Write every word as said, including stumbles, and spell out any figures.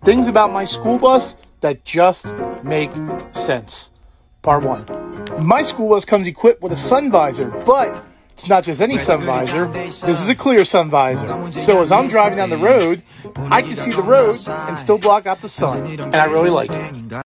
Things about my school bus that just make sense. Part one. My school bus comes equipped with a sun visor, but it's not just any sun visor. This is a clear sun visor. So as I'm driving down the road, I can see the road and still block out the sun. And I really like it.